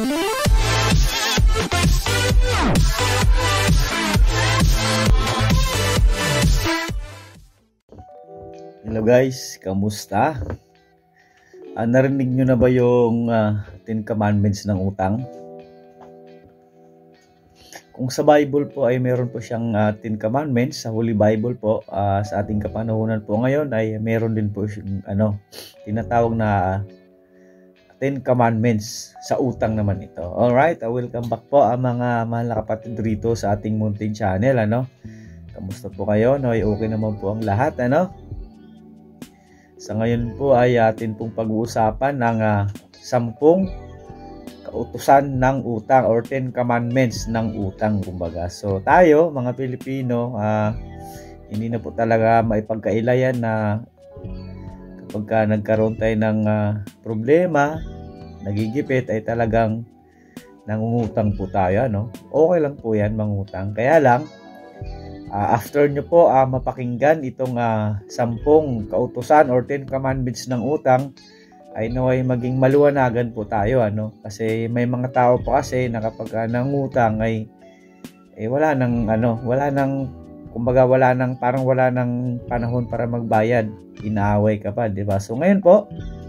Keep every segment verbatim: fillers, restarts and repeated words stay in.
Hello guys, kamusta? Uh, narinig nyo na ba yung uh, Ten Commandments ng utang? Kung sa Bible po ay meron po siyang uh, Ten Commandments, sa Holy Bible po, uh, sa ating kapanahunan po ngayon ay meron din po siyang ano, tinatawag na uh, Ten Commandments sa utang naman ito. Alright, uh, welcome back po ang uh, mga mahal na kapatid rito sa ating Mountain Channel. Ano? Kamusta po kayo? No? Ay okay naman po ang lahat. Ano? Sa ngayon po ay atin pong pag-uusapan ng uh, sampung kautusan ng utang or Ten Commandments ng utang, kumbaga. So tayo, mga Pilipino, uh, hindi na po talaga maipagkailayan na kapag ka nagkaroon tayo ng uh, problema, nagigipit, ay talagang nangungutang po tayo. No? Okay lang po yan, mangutang. Kaya lang, Uh, after nyo po uh, mapakinggan itong uh, sampung kautusan or Ten Commandments ng utang, ay naway maging maluwanagan po tayo. Ano? Kasi may mga tao po kasi na kapag uh, nangutang ay eh, wala nang ano, wala nang kumbaga wala nang parang wala nang panahon para magbayad. Inaaway ka pa, 'di ba? So ngayon po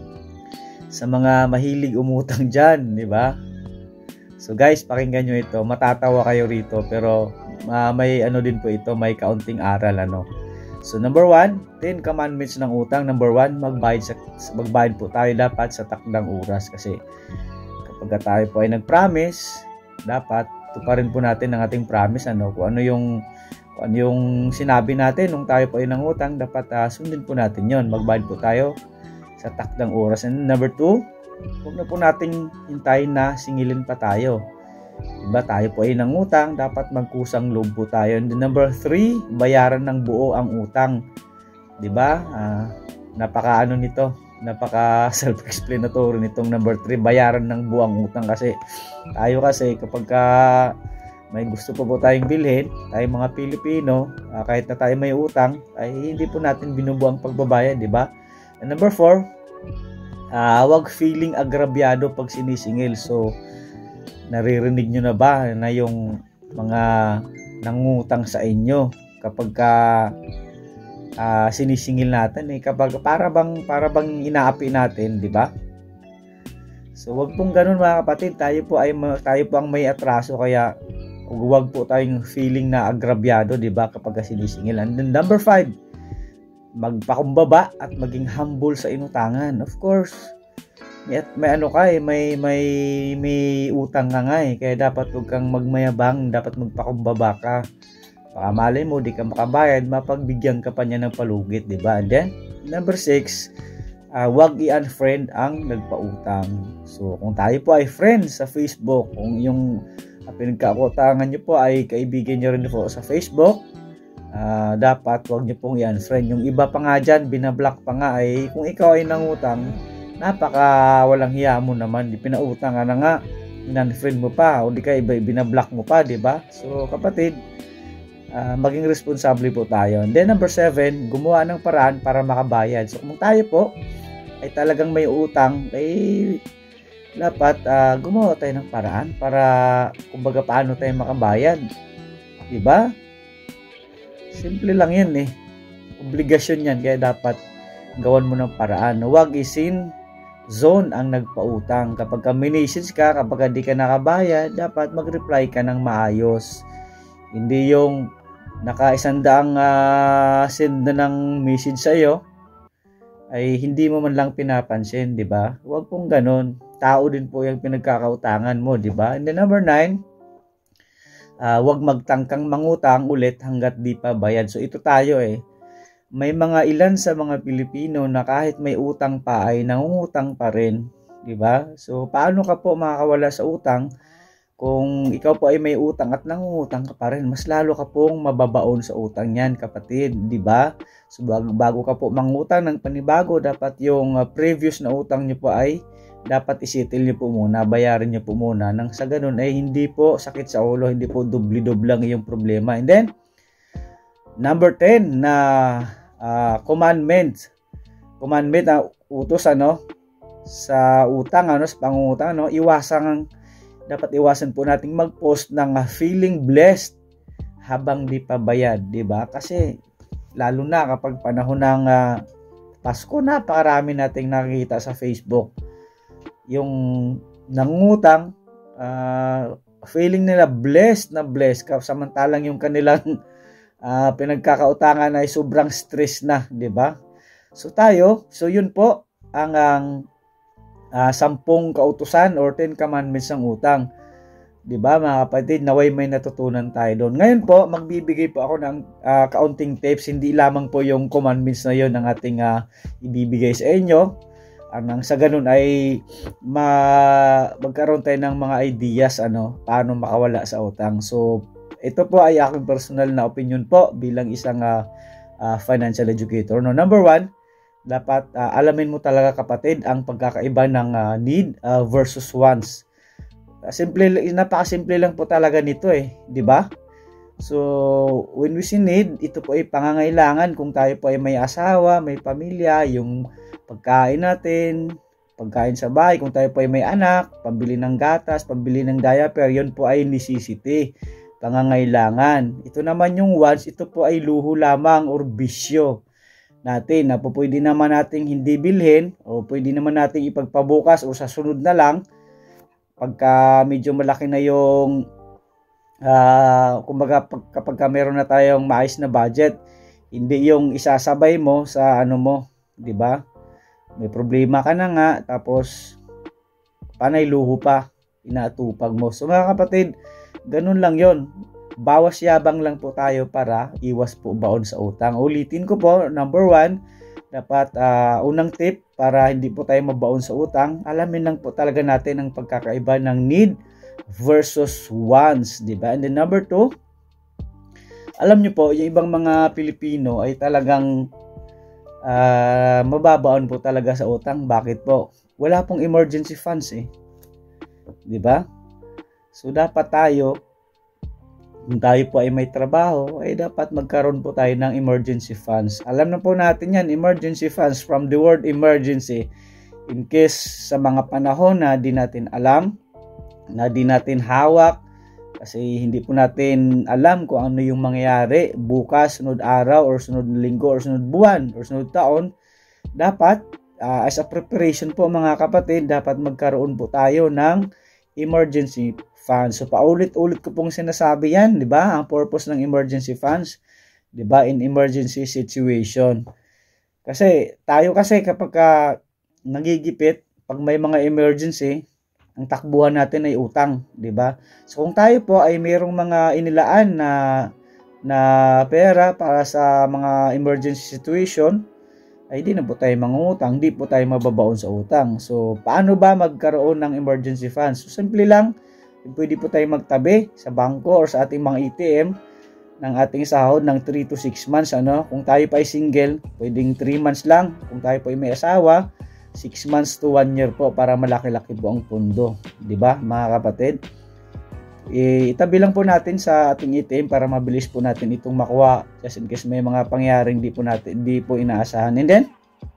sa mga mahilig umutang diyan, 'di ba? So guys, pakinggan nyo ito. Matatawa kayo rito pero Uh, may ano din po ito, may kaunting aral. Ano. So number one, Ten Commandments ng utang. Number one, magbayad, sa, magbayad po tayo dapat sa takdang oras. Kasi kapag tayo po ay nag-promise, dapat tuparin po natin ang ating promise. Ano. Kung ano yung, kung ano yung sinabi natin nung tayo po ay nangutang, dapat uh, sundin po natin yon. Magbayad po tayo sa takdang oras. And number two, huwag na po natin hintayin na singilin pa tayo. Diba, tayo po ay nangutang, dapat magkusang loob po tayo. And number three, bayaran ng buo ang utang. Diba? Uh, napaka ano nito, napaka self-explanatory nitong number three, bayaran ng buo ang utang. Kasi tayo kasi kapag ka may gusto po po tayong bilhin, tayo mga Pilipino, uh, kahit na tayo may utang, ay hindi po natin binubuo ang pagbabayad. Diba? And number four, uh, wag feeling agrabyado pag sinisingil. So naririnig nyo na ba na yung mga nangutang sa inyo kapag ka uh, sinisingil natin eh, kapag para bang para bang inaapi natin, di ba? So wag pong ganoon mga kapatid, tayo po ay tayo po ang may atraso, kaya wag po tayong feeling na agrabyado, di ba, kapag sinisingil. And then number five, magpakumbaba at maging humble sa inutangan. Of course, May, may ano ka eh, may, may, may utang ka nga eh. Kaya dapat huwag kang magmayabang, dapat magpakumbaba ka. Baka malay mo, di ka makabayad, mapagbigyan ka pa niya ng palugit, di ba? And then, number six, uh, huwag i-unfriend ang nagpautang. So, kung tayo po ay friends sa Facebook, kung yung uh, pinagkakutangan nyo po ay kaibigan nyo rin po sa Facebook, uh, dapat huwag nyo pong i-unfriend. Yung iba pa nga dyan, binablock pa nga ay, kung ikaw ay nangutang, napaka walang hiya mo naman, di pinautang ka na nga, in-unfriend mo pa, o di ka iba binablock mo pa, di ba? So kapatid, uh, maging responsable po tayo. And then number seven, gumawa ng paraan para makabayad. So kung tayo po ay talagang may utang, ay dapat uh, gumawa tayo ng paraan para kumbaga paano tayo makabayad, di ba? Simple lang yan eh, obligasyon yan, kaya dapat gawan mo ng paraan. Huwag isin zone ang nagpautang. Kapag ka message ka, kapag hindi ka nakabayad, dapat mag-reply ka ng maayos. Hindi yung naka-isandaang uh, send na ng message sa iyo ay hindi mo man lang pinapansin, di ba? Huwag pong ganun. Tao din po yung pinagkakautangan mo, di ba? And then number nine, uh, huwag magtangkang mangutang ulit hanggat di pa bayad. So ito tayo eh. May mga ilan sa mga Pilipino na kahit may utang pa ay nangungutang pa rin, di ba? So paano ka po makakawala sa utang kung ikaw po ay may utang at nangungutang ka pa rin? Mas lalo ka pong mababaon sa utang niyan, kapatid, di ba? So bago, bago ka po mangutang ng panibago, dapat yung uh, previous na utang niyo po ay dapat isitil niyo po muna, bayarin niyo po muna, nang sa ganun ay hindi po sakit sa ulo, hindi po dubli-dublang yung problema. And then number ten na Uh, commandment commandment na uh, utos ano sa utang, ano, sa pangungutang, ano, iwasang dapat iwasan po nating mag-post ng uh, feeling blessed habang di pa bayad, di ba? Kasi lalo na kapag panahon ng uh, Pasko, napakarami nating nakikita sa Facebook. Yung nangungutang, uh, feeling nila blessed na blessed, samantalang yung kanilang uh, pinagkakautangan ay sobrang stress na, di ba? So tayo, so yun po ang ang uh, sampung kautusan or ten commandments ng utang. 'Di ba mga kapatid, naway may natutunan tayo doon. Ngayon po, magbibigay po ako ng uh, kaunting tips, hindi lamang po yung commandments na 'yon ang ating uh, ibibigay sa inyo. Ang sa ganun ay ma magkaroon tayo ng mga ideas ano, paano makawala sa utang. So, ito po ay aking personal na opinion po bilang isang uh, uh, financial educator. No, number one, dapat uh, alamin mo talaga kapatid ang pagkakaiba ng uh, need uh, versus wants. Simple, napakasimple lang po talaga nito eh, di ba? So, when we say need, ito po ay pangangailangan kung tayo po ay may asawa, may pamilya, yung pagkain natin, pagkain sa bahay, kung tayo po ay may anak, pambili ng gatas, pambili ng diaper, yun po ay necessity, pangangailangan. Ito naman yung wants, ito po ay luho lamang or bisyo natin na po pwede naman nating hindi bilhin o pwede naman nating ipagpabukas o sa sunod na lang pagka medyo malaki na yung uh, kumbaga pag, kapag ka meron na tayong maayos na budget, hindi yung isasabay mo sa ano mo, di ba? May problema ka na nga tapos panay luho pa inaatupag mo. So mga kapatid, ganun lang yon. Bawas yabang lang po tayo para iwas po baon sa utang. Ulitin ko po, number one, dapat uh, unang tip para hindi po tayo mabaon sa utang, alamin lang po talaga natin ang pagkakaiba ng need versus wants, di ba? And then number two, alam nyo po, yung ibang mga Pilipino ay talagang uh, mababaon po talaga sa utang. Bakit po? Wala pong emergency funds eh. Di ba? So dapat tayo, kung tayo po ay may trabaho, ay dapat magkaroon po tayo ng emergency funds. Alam na po natin yan, emergency funds, from the word emergency. In case sa mga panahon na di natin alam, na di natin hawak, kasi hindi po natin alam kung ano yung mangyayari bukas, sunod araw, or sunod linggo, or sunod buwan, or sunod taon, dapat, uh, as a preparation po mga kapatid, dapat magkaroon po tayo ng emergency funds. So paulit-ulit ko pong sinasabi yan, di ba? Ang purpose ng emergency funds, di ba? In emergency situation. Kasi tayo kasi kapag ka nagigipit, pag may mga emergency, ang takbuhan natin ay utang, di ba? So kung tayo po ay mayroong mga inilaan na na pera para sa mga emergency situation, ay di na po tayo mangungutang, di po tayo mababaon sa utang. So paano ba magkaroon ng emergency funds? So simple lang, pwede po tayo magtabi sa bangko or sa ating mga A T M ng ating sahod ng three to six months. Ano? Kung tayo pa ay single, pwedeng three months lang. Kung tayo pa ay may asawa, six months to one year po para malaki-laki po ang pundo. Diba mga kapatid? E, itabi lang po natin sa ating A T M para mabilis po natin itong makuha just in case may mga pangyaring di po natin di po inaasahan. And then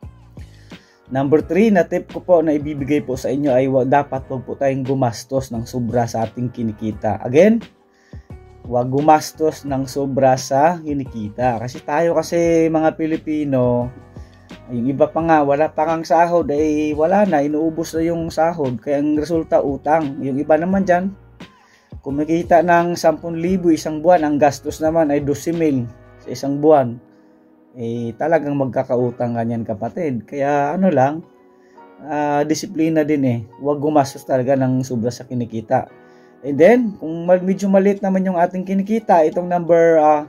number three na tip ko po na ibibigay po sa inyo ay dapat wag po tayong gumastos ng sobra sa ating kinikita. Again, wag gumastos ng sobra sa kinikita. Kasi tayo kasi mga Pilipino, yung iba pa nga, wala pa ngang sahod, ay wala na, inuubos na yung sahod. Kaya ang resulta, utang. Yung iba naman dyan, kumikita ng ten libo isang buwan, ang gastos naman ay twelve mil sa isang buwan. Eh, talagang magkakautang ganyan kapatid. Kaya ano lang, uh, disiplina din eh. Huwag gumastos talaga ng sobra sa kinikita. And then, kung medyo maliit naman yung ating kinikita, itong number uh,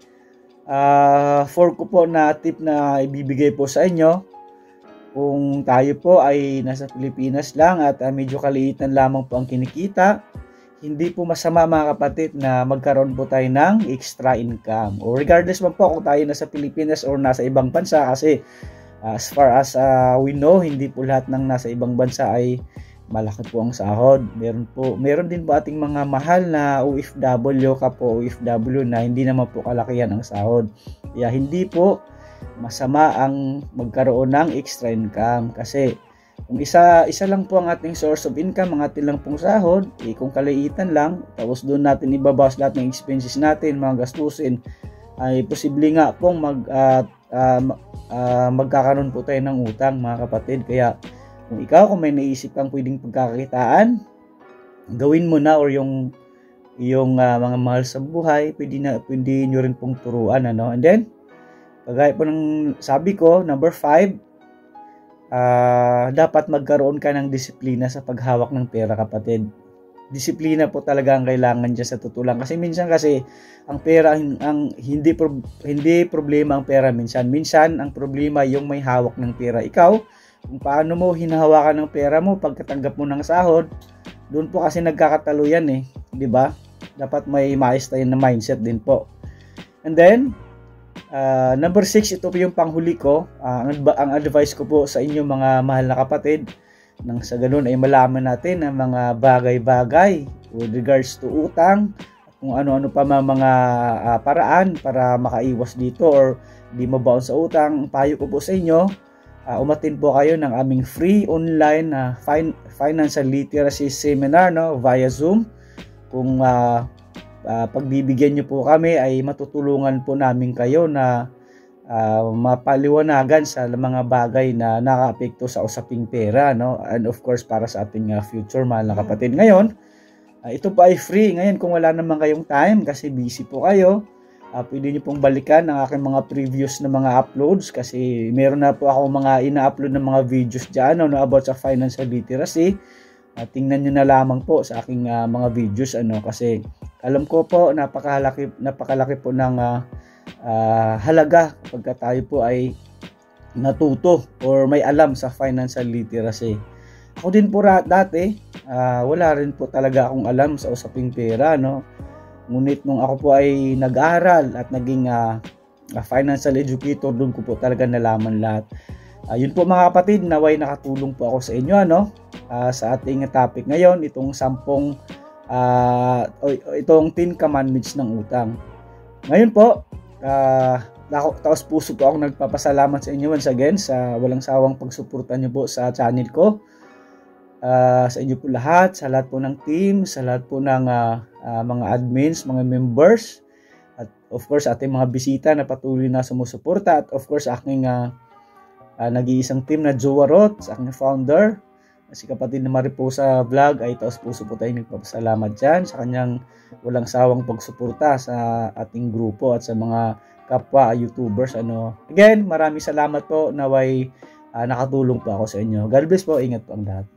uh, four ko po na tip na ibibigay po sa inyo, kung tayo po ay nasa Pilipinas lang at uh, medyo kaliitan lamang po ang kinikita, hindi po masama mga kapatid na magkaroon po tayo ng extra income. O regardless man po kung tayo nasa Pilipinas or nasa ibang bansa, kasi uh, as far as uh, we know, hindi po lahat ng nasa ibang bansa ay malaki po ang sahod. Meron po, meron din po ating mga mahal na O F W, kapo O F W na hindi naman po kalakihan ang sahod. Kaya hindi po masama ang magkaroon ng extra income kasi Kung isa, isa lang po ang ating source of income, ang ating lang pong sahod, eh, kung kaliitan lang, tapos doon natin ibabawas lahat ng expenses natin, mga gastusin, ay posible nga pong mag, uh, uh, uh, magkakaroon po tayo ng utang, mga kapatid. Kaya kung ikaw, kung may naisip kang pwedeng pagkakakitaan, gawin mo na, or yung yung uh, mga mahal sa buhay, pwede, na, pwede nyo rin pong turuan. Ano? And then, kagaya po ng sabi ko, number five, Uh, dapat magkaroon ka ng disiplina sa paghawak ng pera, kapatid. Disiplina po talaga ang kailangan dyan sa tutulang. Kasi minsan kasi, ang pera, ang, hindi, pro, hindi problema ang pera minsan. Minsan, ang problema yung may hawak ng pera. Ikaw, kung paano mo hinahawakan ng pera mo pagkatanggap mo ng sahod, doon po kasi nagkakatalo yan eh. Diba? Dapat may maayos tayo na mindset din po. And then, Uh, number six, ito po yung panghuli ko. Uh, ang, ang advice ko po sa inyo, mga mahal na kapatid, nang sa ganun ay malaman natin ang mga bagay-bagay with regards to utang, kung ano-ano pa mga uh, paraan para makaiwas dito or di mabaon sa utang. Ang payo ko po sa inyo, uh, umatin po kayo ng aming free online uh, fin- financial literacy seminar, no, via Zoom. Kung uh, Uh, pagbibigyan nyo po kami ay matutulungan po namin kayo na uh, mapaliwanagan sa mga bagay na nakaapekto sa usaping pera, no? And of course para sa ating uh, future, mahal na kapatid. Ngayon, uh, ito pa ay free. Ngayon kung wala naman kayong time kasi busy po kayo, uh, pwede nyo pong balikan ang aking mga previous na mga uploads kasi meron na po ako mga ina-upload ng mga videos dyan, no, about sa financial literacy. Uh, tingnan nyo na lamang po sa aking uh, mga videos, ano, kasi alam ko po napakalaki napakalaki po ng uh, uh, halaga pagka tayo po ay natuto or may alam sa financial literacy. Ako din po dati, uh, wala rin po talaga akong alam sa usaping pera, no. Ngunit nung ako po ay nag-aral at naging uh, financial educator, doon ko po talaga nalaman lahat. Uh, yun po mga kapatid, naway nakatulong po ako sa inyo, ano, uh, sa ating topic ngayon, itong sampung Uh, itong ten commandments ng utang. Ngayon po, uh, taos puso po ako nagpapasalamat sa inyo once again sa walang sawang pagsuporta nyo po sa channel ko. Uh, sa inyo po lahat, sa lahat po ng team, sa lahat po ng uh, uh, mga admins, mga members, at of course ating mga bisita na patuloy na sumusuporta, at of course aking uh, uh, nag-iisang team na Jowa Roth, sa aking founder, si kapatid na Mariposa Vlog, ay taos puso po tayo nagpapasalamat dyan sa kanyang walang sawang pagsuporta sa ating grupo at sa mga kapwa YouTubers. Ano. Again, maraming salamat po, naway uh, nakatulong po ako sa inyo. God bless po, ingat po ang lahat.